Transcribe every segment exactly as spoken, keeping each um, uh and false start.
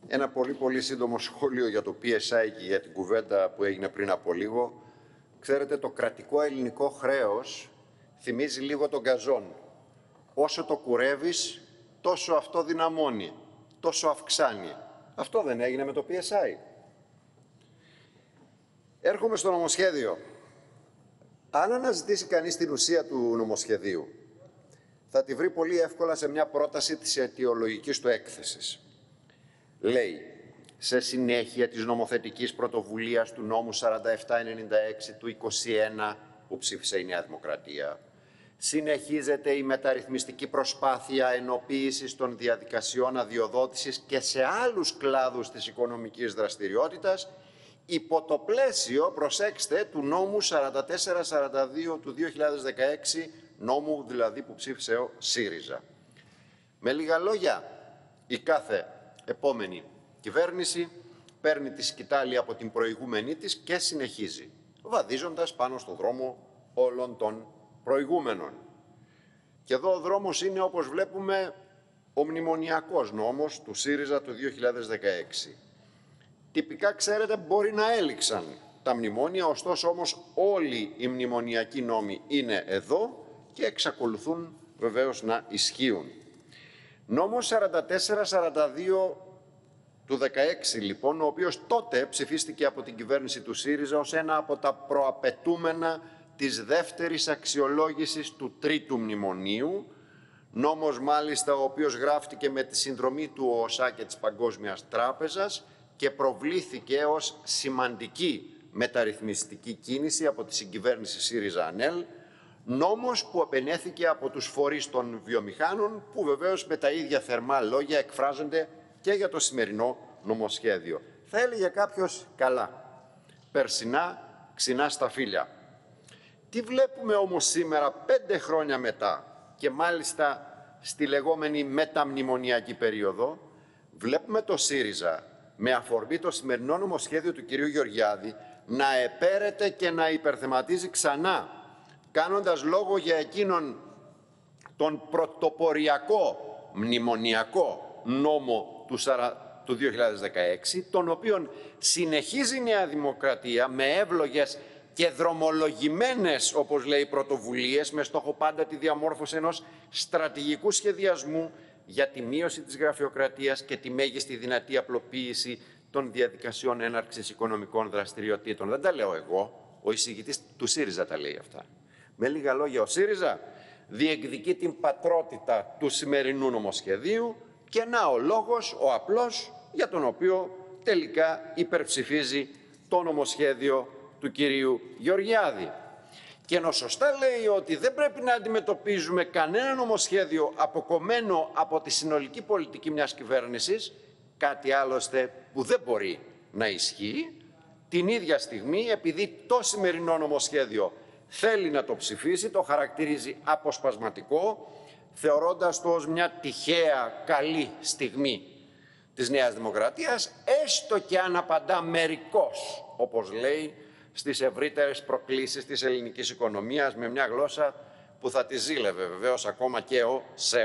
Ένα πολύ πολύ σύντομο σχόλιο για το πι ες άι και για την κουβέντα που έγινε πριν από λίγο. Ξέρετε, το κρατικό ελληνικό χρέος θυμίζει λίγο τον γκαζόν. Όσο το κουρεύεις, τόσο αυτό δυναμώνει, τόσο αυξάνει. Αυτό δεν έγινε με το πι ες άι. Έρχομαι στο νομοσχέδιο. Αν αναζητήσει κανείς την ουσία του νομοσχεδίου, θα τη βρει πολύ εύκολα σε μια πρόταση της αιτιολογικής του έκθεσης. Λέει, σε συνέχεια της νομοθετικής πρωτοβουλίας του νόμου σαράντα επτά ενενήντα έξι του είκοσι ένα που ψήφισε η Νέα Δημοκρατία, συνεχίζεται η μεταρρυθμιστική προσπάθεια ενοποίησης των διαδικασιών αδειοδότησης και σε άλλους κλάδους της οικονομικής δραστηριότητας υπό το πλαίσιο, προσέξτε, του νόμου σαράντα τέσσερα σαράντα δύο του δύο χιλιάδες δεκαέξι, νόμου δηλαδή που ψήφισε ο ΣΥΡΙΖΑ. Με λίγα λόγια, η κάθε επόμενη κυβέρνηση παίρνει τη σκητάλη από την προηγούμενη της και συνεχίζει, βαδίζοντας πάνω στον δρόμο όλων των προηγούμενων. Και εδώ ο δρόμος είναι, όπως βλέπουμε, ο μνημονιακός νόμος του ΣΥΡΙΖΑ του δύο χιλιάδες δεκαέξι. Τυπικά, ξέρετε, μπορεί να έληξαν τα μνημόνια, ωστόσο όμως όλοι οι μνημονιακοί νόμοι είναι εδώ και εξακολουθούν βεβαίως να ισχύουν. Νόμος σαράντα τέσσερα σαράντα δύο του δεκαέξι, λοιπόν, ο οποίος τότε ψηφίστηκε από την κυβέρνηση του ΣΥΡΙΖΑ ως ένα από τα προαπαιτούμενα της δεύτερης αξιολόγησης του τρίτου μνημονίου, νόμος μάλιστα ο οποίος γράφτηκε με τη συνδρομή του ΟΣΑ και της Παγκόσμιας Τράπεζας και προβλήθηκε ως σημαντική μεταρρυθμιστική κίνηση από τη συγκυβέρνηση ΣΥΡΙΖΑ-ΑΝΕΛ, νόμος που επενέθηκε από τους φορείς των βιομηχάνων, που βεβαίως με τα ίδια θερμά λόγια εκφράζονται και για το σημερινό νομοσχέδιο. Θα έλεγε κάποιος, καλά, περσινά ξινά στα φύλλα. Τι βλέπουμε όμως σήμερα, πέντε χρόνια μετά, και μάλιστα στη λεγόμενη μεταμνημονιακή περίοδο? Βλέπουμε το ΣΥΡΙΖΑ, με αφορμή το σημερινό νομοσχέδιο του κυρίου Γεωργιάδη, να επέρεται και να υπερθεματίζει ξανά, κάνοντας λόγο για εκείνον τον πρωτοποριακό μνημονιακό νόμο του, σαρα... του δύο χιλιάδες δεκαέξι, τον οποίον συνεχίζει η Νέα Δημοκρατία με εύλογες και δρομολογημένες, όπως λέει, πρωτοβουλίες, με στόχο πάντα τη διαμόρφωση ενός στρατηγικού σχεδιασμού για τη μείωση της γραφειοκρατίας και τη μέγιστη δυνατή απλοποίηση των διαδικασιών έναρξης οικονομικών δραστηριοτήτων. Δεν τα λέω εγώ, ο εισηγητής του ΣΥΡΙΖΑ τα λέει αυτά. Με λίγα λόγια, ο ΣΥΡΙΖΑ διεκδικεί την πατρότητα του σημερινού νομοσχεδίου και να ο λόγος, ο απλός, για τον οποίο τελικά υπερψηφίζει το νομοσχέδιο του κυρίου Γεωργιάδη. Και ενώ σωστά λέει ότι δεν πρέπει να αντιμετωπίζουμε κανένα νομοσχέδιο αποκομμένο από τη συνολική πολιτική μιας κυβέρνησης, κάτι άλλωστε που δεν μπορεί να ισχύει, την ίδια στιγμή, επειδή το σημερινό νομοσχέδιο θέλει να το ψηφίσει, το χαρακτηρίζει αποσπασματικό, θεωρώντας το ως μια τυχαία καλή στιγμή της Νέας Δημοκρατίας, έστω και αν απαντά μερικώς, όπως λέει, στις ευρύτερες προκλήσεις της ελληνικής οικονομίας, με μια γλώσσα που θα τη ζήλευε βεβαίως ακόμα και ο ΣΕΒ.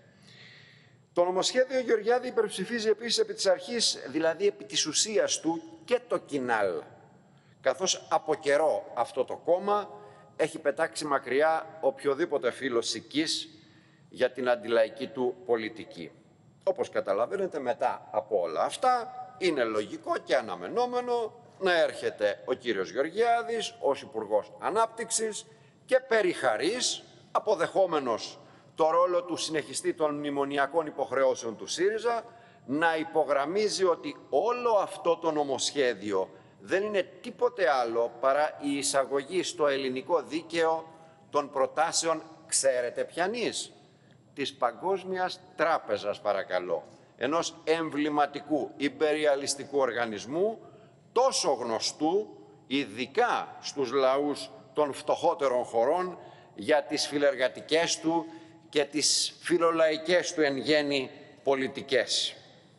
Το νομοσχέδιο Γεωργιάδη υπερψηφίζει επίσης επί της αρχής, δηλαδή επί της ουσίας του, και το Κινάλ, καθώς από καιρό αυτό το κόμμα έχει πετάξει μακριά οποιοδήποτε φύλλο σικής για την αντιλαϊκή του πολιτική. Όπως καταλαβαίνετε, μετά από όλα αυτά, είναι λογικό και αναμενόμενο να έρχεται ο κύριος Γεωργιάδης ως Υπουργός Ανάπτυξης και περιχαρής, αποδεχόμενος το ρόλο του συνεχιστή των μνημονιακών υποχρεώσεων του ΣΥΡΙΖΑ, να υπογραμμίζει ότι όλο αυτό το νομοσχέδιο δεν είναι τίποτε άλλο παρά η εισαγωγή στο ελληνικό δίκαιο των προτάσεων, ξέρετε ποιανής, της Παγκόσμιας Τράπεζας, παρακαλώ, ενός εμβληματικού ιμπεριαλιστικού οργανισμού, τόσο γνωστού ειδικά στους λαούς των φτωχότερων χωρών για τις φιλεργατικές του και τις φιλολαϊκές του εν γέννη πολιτικές.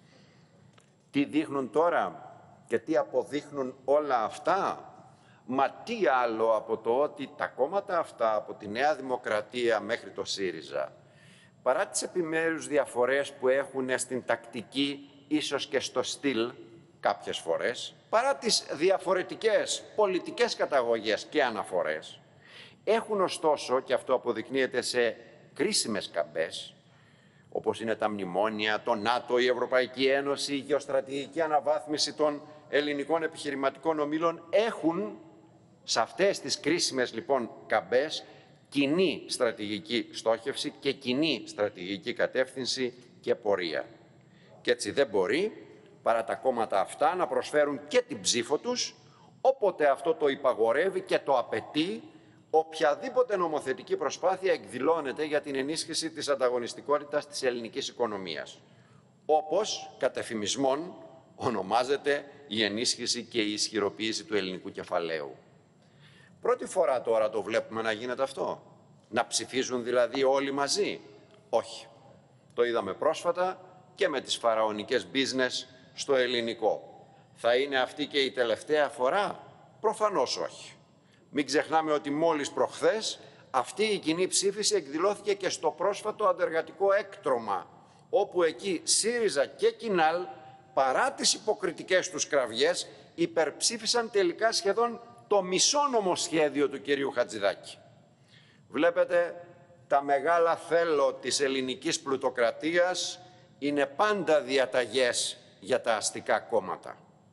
Τι δείχνουν τώρα και τι αποδείχνουν όλα αυτά? Μα τι άλλο από το ότι τα κόμματα αυτά, από τη Νέα Δημοκρατία μέχρι το ΣΥΡΙΖΑ, παρά τις επιμέρους διαφορές που έχουν στην τακτική ίσως και στο στυλ κάποιες φορές, παρά τις διαφορετικές πολιτικές καταγωγές και αναφορές, έχουν ωστόσο, και αυτό αποδεικνύεται σε κρίσιμες καμπές, όπως είναι τα μνημόνια, το ΝΑΤΟ, η Ευρωπαϊκή Ένωση, η γεωστρατηγική αναβάθμιση των ελληνικών επιχειρηματικών ομίλων, έχουν σε αυτές τις κρίσιμες λοιπόν καμπές κοινή στρατηγική στόχευση και κοινή στρατηγική κατεύθυνση και πορεία. Και έτσι δεν μπορεί παρά τα κόμματα αυτά να προσφέρουν και την ψήφο τους, όποτε αυτό το υπαγορεύει και το απαιτεί οποιαδήποτε νομοθετική προσπάθεια εκδηλώνεται για την ενίσχυση της ανταγωνιστικότητας της ελληνικής οικονομίας, όπως κατ' εφημισμόν ονομάζεται η ενίσχυση και η ισχυροποίηση του ελληνικού κεφαλαίου. Πρώτη φορά τώρα το βλέπουμε να γίνεται αυτό. Να ψηφίζουν δηλαδή όλοι μαζί. Όχι. Το είδαμε πρόσφατα και με τις φαραωνικές business στο ελληνικό. Θα είναι αυτή και η τελευταία φορά? Προφανώς όχι. Μην ξεχνάμε ότι μόλις προχθές αυτή η κοινή ψήφιση εκδηλώθηκε και στο πρόσφατο αντεργατικό έκτρωμα, όπου εκεί ΣΥΡΙΖΑ και Κινάλ, παρά τις υποκριτικές τους κραυγές, υπερψήφισαν τελικά σχεδόν το μισό νομοσχέδιο του κυρίου Χατζηδάκη. Βλέπετε, τα μεγάλα θέλω της ελληνικής πλουτοκρατίας είναι πάντα διαταγές για τα αστικά κόμματα.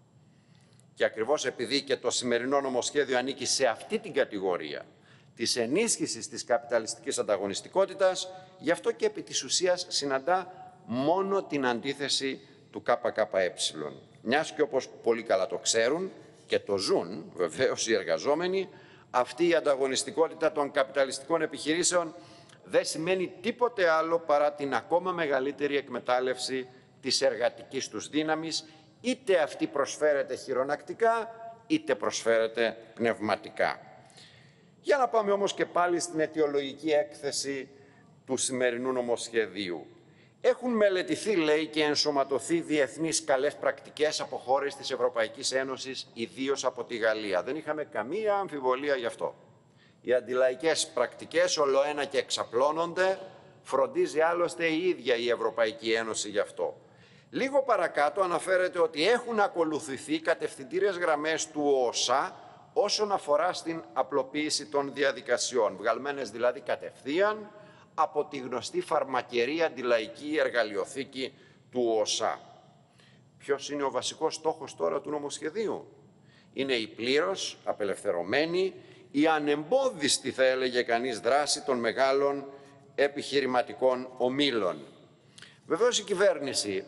Και ακριβώς επειδή και το σημερινό νομοσχέδιο ανήκει σε αυτή την κατηγορία της ενίσχυσης της καπιταλιστικής ανταγωνιστικότητας, γι' αυτό και επί της ουσίας συναντά μόνο την αντίθεση του ΚΚΕ. Μιας και όπως πολύ καλά το ξέρουν και το ζουν βεβαίως οι εργαζόμενοι, αυτή η ανταγωνιστικότητα των καπιταλιστικών επιχειρήσεων δεν σημαίνει τίποτε άλλο παρά την ακόμα μεγαλύτερη εκμετάλλευση της εργατικής τους δύναμης, είτε αυτή προσφέρεται χειρονακτικά, είτε προσφέρεται πνευματικά. Για να πάμε όμως και πάλι στην αιτιολογική έκθεση του σημερινού νομοσχεδίου. Έχουν μελετηθεί, λέει, και ενσωματωθεί διεθνείς καλές πρακτικές από χώρες της Ευρωπαϊκής Ένωσης, ιδίως από τη Γαλλία. Δεν είχαμε καμία αμφιβολία γι' αυτό. Οι αντιλαϊκές πρακτικές ολοένα και εξαπλώνονται, φροντίζει άλλωστε η ίδια η Ευρωπαϊκή Ένωση γι' αυτό. Λίγο παρακάτω αναφέρεται ότι έχουν ακολουθηθεί κατευθυντήριες γραμμές του ΟΣΑ όσον αφορά στην απλοποίηση των διαδικασιών, βγαλμένες δηλαδή κατευθείαν από τη γνωστή φαρμακερή αντιλαϊκή εργαλειοθήκη του ΟΣΑ. Ποιος είναι ο βασικός στόχος τώρα του νομοσχεδίου? Είναι η πλήρως απελευθερωμένη, η ανεμπόδιστη, θα έλεγε κανείς, δράση των μεγάλων επιχειρηματικών ομίλων. Βεβαίως η κυβέρνηση,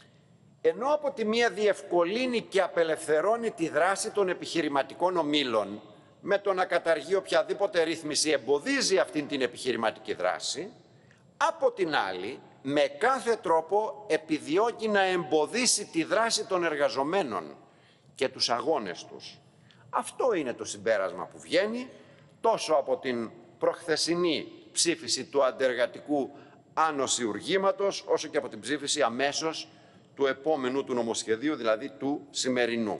ενώ από τη μία διευκολύνει και απελευθερώνει τη δράση των επιχειρηματικών ομίλων με το να καταργεί οποιαδήποτε ρύθμιση εμποδίζει αυτήν την επιχειρηματική δράση, από την άλλη με κάθε τρόπο επιδιώκει να εμποδίσει τη δράση των εργαζομένων και τους αγώνες τους. Αυτό είναι το συμπέρασμα που βγαίνει τόσο από την προχθεσινή ψήφιση του αντεργατικού άνοσιουργήματος, όσο και από την ψήφιση αμέσως του επόμενου του νομοσχεδίου, δηλαδή του σημερινού.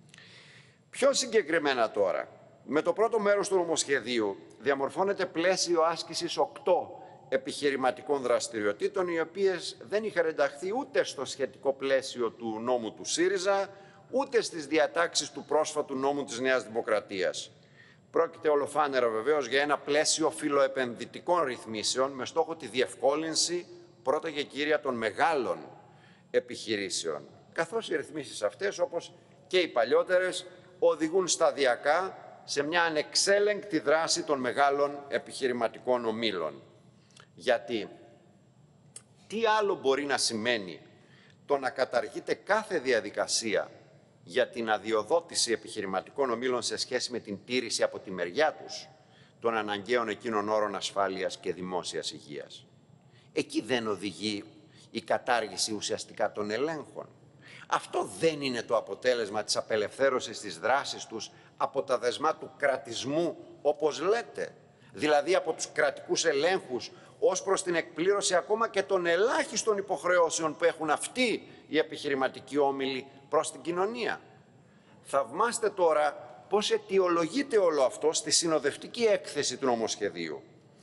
Πιο συγκεκριμένα τώρα, με το πρώτο μέρος του νομοσχεδίου διαμορφώνεται πλαίσιο άσκησης οκτώ επιχειρηματικών δραστηριοτήτων, οι οποίες δεν είχαν ενταχθεί ούτε στο σχετικό πλαίσιο του νόμου του ΣΥΡΙΖΑ, ούτε στις διατάξεις του πρόσφατου νόμου της Νέας Δημοκρατίας. Πρόκειται ολοφάνερα βεβαίως για ένα πλαίσιο φιλοεπενδυτικών ρυθμίσεων με στόχο τη διευκόλυνση πρώτα και κύρια των μεγάλων επιχειρήσεων, καθώς οι ρυθμίσεις αυτές, όπως και οι παλιότερες, οδηγούν σταδιακά σε μια ανεξέλεγκτη δράση των μεγάλων επιχειρηματικών ομίλων. Γιατί τι άλλο μπορεί να σημαίνει το να καταργείται κάθε διαδικασία για την αδειοδότηση επιχειρηματικών ομίλων σε σχέση με την τήρηση από τη μεριά τους των αναγκαίων εκείνων όρων ασφάλειας και δημόσιας υγείας? Εκεί δεν οδηγεί η κατάργηση ουσιαστικά των ελέγχων? Αυτό δεν είναι το αποτέλεσμα της απελευθέρωσης της δράσης τους από τα δεσμά του κρατισμού, όπως λέτε, δηλαδή από τους κρατικούς ελέγχους ως προς την εκπλήρωση ακόμα και των ελάχιστων υποχρεώσεων που έχουν αυτοί οι επιχειρηματικοί όμιλοι προς την κοινωνία? Θαυμάστε τώρα πώς αιτιολογείται όλο αυτό στη συνοδευτική έκθεση του νομοσχεδίου.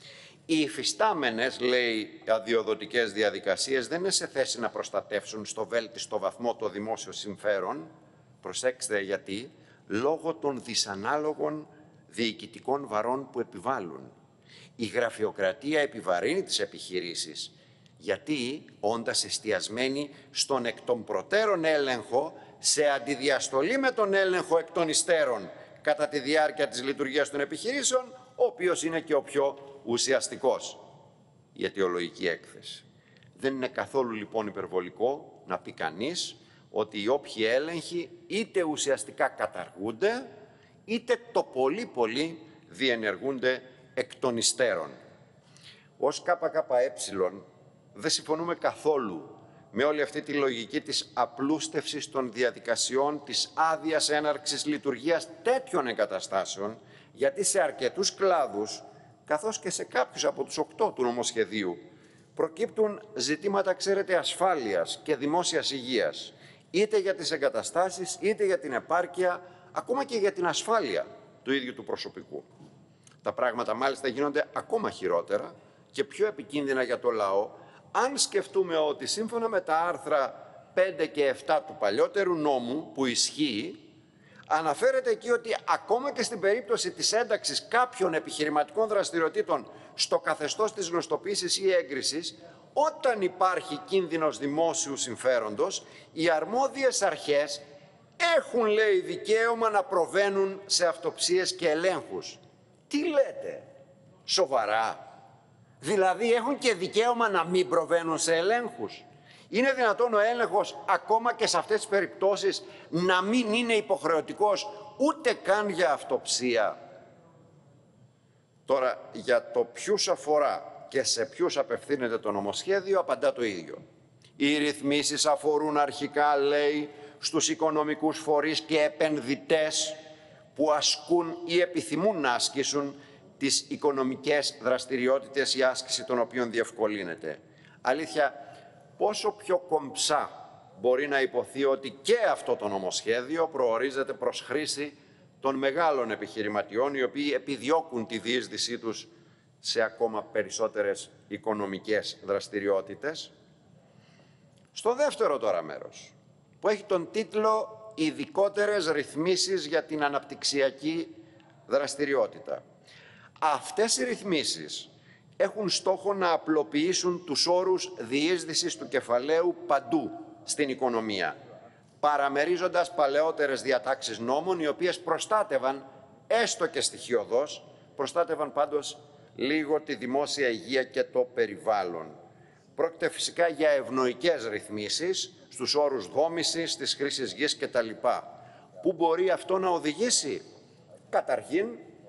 Οι υφιστάμενες, λέει, αδειοδοτικές διαδικασίες δεν είναι σε θέση να προστατεύσουν στο βέλτιστο βαθμό το δημόσιο συμφέρον, προσέξτε γιατί, λόγω των δυσανάλογων διοικητικών βαρών που επιβάλλουν. Η γραφειοκρατία επιβαρύνει τις επιχειρήσεις, γιατί όντας εστιασμένη στον εκ των προτέρων έλεγχο, σε αντιδιαστολή με τον έλεγχο εκ των υστέρων κατά τη διάρκεια της λειτουργίας των επιχειρήσεων, ο οποίος είναι και ο πιο ουσιαστικός. Η αιτιολογική έκθεση. Δεν είναι καθόλου λοιπόν υπερβολικό να πει κανείς ότι οι όποιοι έλεγχοι είτε ουσιαστικά καταργούνται, είτε το πολύ πολύ διενεργούνται εκ των υστέρων. Ως ΚΚΕ δεν συμφωνούμε καθόλου με όλη αυτή τη λογική της απλούστευσης των διαδικασιών της άδειας έναρξης λειτουργίας τέτοιων εγκαταστάσεων, γιατί σε αρκετούς κλάδους, καθώς και σε κάποιους από τους οκτώ του νομοσχεδίου, προκύπτουν ζητήματα, ξέρετε, ασφάλειας και δημόσιας υγείας, είτε για τις εγκαταστάσεις, είτε για την επάρκεια, ακόμα και για την ασφάλεια του ίδιου του προσωπικού. Τα πράγματα μάλιστα γίνονται ακόμα χειρότερα και πιο επικίνδυνα για το λαό, αν σκεφτούμε ότι σύμφωνα με τα άρθρα πέντε και επτά του παλιότερου νόμου που ισχύει, αναφέρεται εκεί ότι ακόμα και στην περίπτωση της ένταξης κάποιων επιχειρηματικών δραστηριοτήτων στο καθεστώς της γνωστοποίησης ή έγκρισης, όταν υπάρχει κίνδυνος δημόσιου συμφέροντος, οι αρμόδιες αρχές έχουν, λέει, δικαίωμα να προβαίνουν σε αυτοψίες και ελέγχους. Τι λέτε, σοβαρά? Δηλαδή έχουν και δικαίωμα να μην προβαίνουν σε ελέγχους? Είναι δυνατόν ο έλεγχος ακόμα και σε αυτές τις περιπτώσεις να μην είναι υποχρεωτικός ούτε καν για αυτοψία? Τώρα, για το ποιους αφορά και σε ποιους απευθύνεται το νομοσχέδιο, απαντά το ίδιο. Οι ρυθμίσεις αφορούν αρχικά, λέει, στους οικονομικούς φορείς και επενδυτές που ασκούν ή επιθυμούν να ασκήσουν τις οικονομικές δραστηριότητες, η άσκηση των οποίων διευκολύνεται. Αλήθεια, πόσο πιο κομψά μπορεί να υποθεί ότι και αυτό το νομοσχέδιο προορίζεται προς χρήση των μεγάλων επιχειρηματιών, οι οποίοι επιδιώκουν τη διείσδυσή τους σε ακόμα περισσότερες οικονομικές δραστηριότητες. Στο δεύτερο τώρα μέρος, που έχει τον τίτλο «Ειδικότερες ρυθμίσεις για την αναπτυξιακή δραστηριότητα». Αυτές οι ρυθμίσεις έχουν στόχο να απλοποιήσουν τους όρους διείσδυσης του κεφαλαίου παντού στην οικονομία, παραμερίζοντας παλαιότερες διατάξεις νόμων, οι οποίες προστάτευαν, έστω και στοιχειωδώς, προστάτευαν πάντως λίγο τη δημόσια υγεία και το περιβάλλον. Πρόκειται φυσικά για ευνοϊκές ρυθμίσεις στους όρους δόμησης, της χρήσης γης κτλ. Πού μπορεί αυτό να οδηγήσει? Καταρχήν,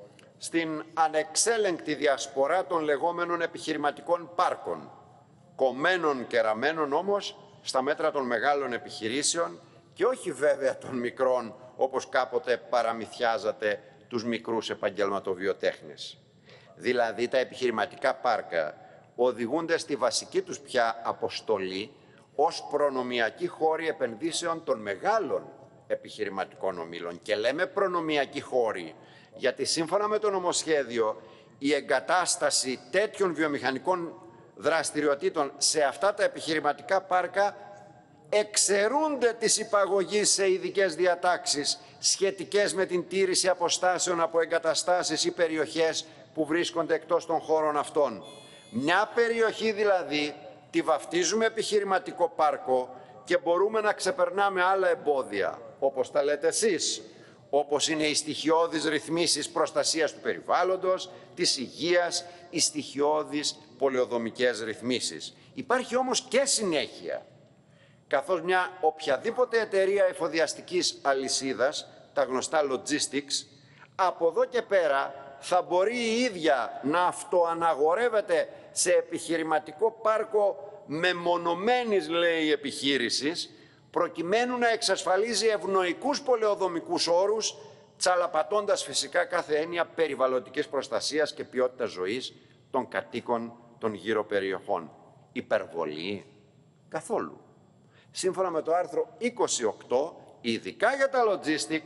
στην ανεξέλεγκτη διασπορά των λεγόμενων επιχειρηματικών πάρκων, κομμένων και ραμμένων όμως στα μέτρα των μεγάλων επιχειρήσεων και όχι βέβαια των μικρών, όπως κάποτε παραμυθιάζατε τους μικρούς επαγγελματοβιοτέχνες. Δηλαδή τα επιχειρηματικά πάρκα οδηγούνται στη βασική τους πια αποστολή ως προνομιακοί χώροι επενδύσεων των μεγάλων επιχειρηματικών ομίλων. Και λέμε προνομιακοί χώροι, γιατί σύμφωνα με το νομοσχέδιο η εγκατάσταση τέτοιων βιομηχανικών δραστηριοτήτων σε αυτά τα επιχειρηματικά πάρκα εξαιρούνται της υπαγωγής σε ειδικές διατάξεις σχετικές με την τήρηση αποστάσεων από εγκαταστάσεις ή περιοχές που βρίσκονται εκτός των χώρων αυτών. Μια περιοχή δηλαδή τη βαφτίζουμε επιχειρηματικό πάρκο και μπορούμε να ξεπερνάμε άλλα εμπόδια, όπως τα λέτε εσείς, όπως είναι οι στοιχειώδεις ρυθμίσεις προστασίας του περιβάλλοντος, της υγείας, οι στοιχειώδεις πολεοδομικές ρυθμίσεις. Υπάρχει όμως και συνέχεια, καθώς μια οποιαδήποτε εταιρεία εφοδιαστικής αλυσίδας, τα γνωστά logistics, από εδώ και πέρα θα μπορεί η ίδια να αυτοαναγορεύεται σε επιχειρηματικό πάρκο μεμονωμένης, λέει, επιχείρησης, προκειμένου να εξασφαλίζει ευνοϊκούς πολεοδομικούς όρους, τσαλαπατώντας φυσικά κάθε έννοια περιβαλλοντικής προστασίας και ποιότητας ζωής των κατοίκων των γύρω περιοχών. Υπερβολή? Καθόλου. Σύμφωνα με το άρθρο είκοσι οκτώ, ειδικά για τα logistics,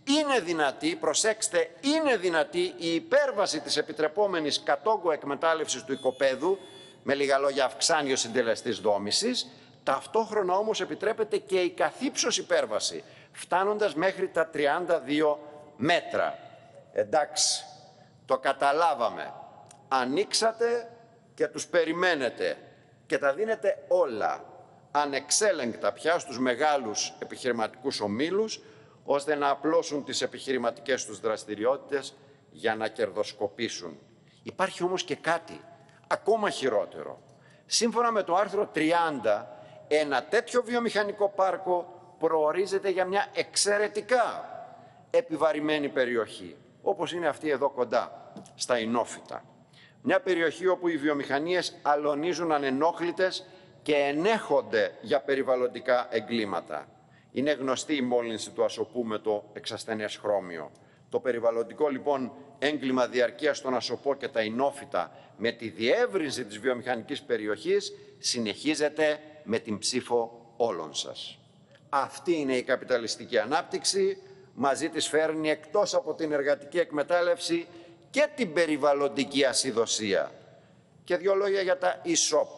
είναι δυνατή, προσέξτε, είναι δυνατή η υπέρβαση της επιτρεπόμενης κατόγκου εκμετάλλευσης του οικοπαίδου, με λίγα λόγια αυξάνει ο συντελεστής δόμησης, ταυτόχρονα όμως επιτρέπεται και η καθύψος υπέρβαση, φτάνοντας μέχρι τα τριάντα δύο μέτρα. Εντάξει, το καταλάβαμε. Ανοίξατε και τους περιμένετε και τα δίνετε όλα ανεξέλεγκτα πια στους μεγάλους επιχειρηματικούς ομίλους, ώστε να απλώσουν τις επιχειρηματικές τους δραστηριότητες για να κερδοσκοπήσουν. Υπάρχει όμως και κάτι ακόμα χειρότερο. Σύμφωνα με το άρθρο τριάντα, ένα τέτοιο βιομηχανικό πάρκο προορίζεται για μια εξαιρετικά επιβαρημένη περιοχή, όπως είναι αυτή εδώ κοντά, στα Ινόφυτα. Μια περιοχή όπου οι βιομηχανίες αλωνίζουν ανενόχλητες και ενέχονται για περιβαλλοντικά εγκλήματα. Είναι γνωστή η μόλυνση του ασωπού με το εξασθενές χρώμιο. Το περιβαλλοντικό λοιπόν έγκλημα διαρκείας στον ασωπό και τα Ινόφυτα με τη διεύρυνση της βιομηχανικής περιοχής συνεχίζεται με την ψήφο όλων σας. Αυτή είναι η καπιταλιστική ανάπτυξη, μαζί της φέρνει εκτός από την εργατική εκμετάλλευση και την περιβαλλοντική ασυδοσία. Και δύο λόγια για τα e-shop.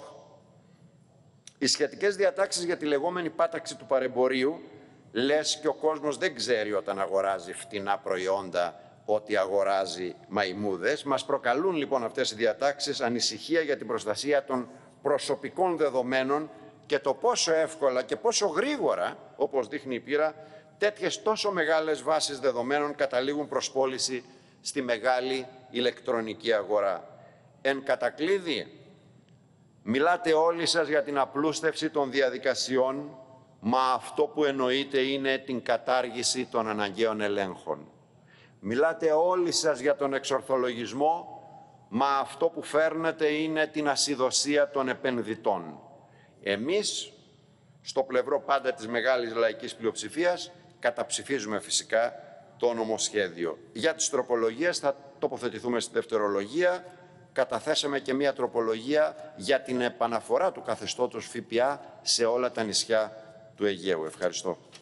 Οι σχετικές διατάξεις για τη λεγόμενη πάταξη του παρεμπορίου, λες και ο κόσμος δεν ξέρει όταν αγοράζει φτηνά προϊόντα ότι αγοράζει μαϊμούδες. Μας προκαλούν λοιπόν αυτές οι διατάξεις ανησυχία για την προστασία των προσωπικών δεδομένων και το πόσο εύκολα και πόσο γρήγορα, όπως δείχνει η πείρα, τέτοιες τόσο μεγάλες βάσεις δεδομένων καταλήγουν προς πώληση στη μεγάλη ηλεκτρονική αγορά. Εν κατακλείδη, μιλάτε όλοι σας για την απλούστευση των διαδικασιών, μα αυτό που εννοείται είναι την κατάργηση των αναγκαίων ελέγχων. Μιλάτε όλοι σας για τον εξορθολογισμό, μα αυτό που φέρνετε είναι την ασυδοσία των επενδυτών. Εμείς, στο πλευρό πάντα της μεγάλης λαϊκής πλειοψηφίας, καταψηφίζουμε φυσικά το νομοσχέδιο. Για τις τροπολογίες θα τοποθετηθούμε στη δευτερολογία. Καταθέσαμε και μία τροπολογία για την επαναφορά του καθεστώτος ΦΠΑ σε όλα τα νησιά του Αιγαίου. Ευχαριστώ.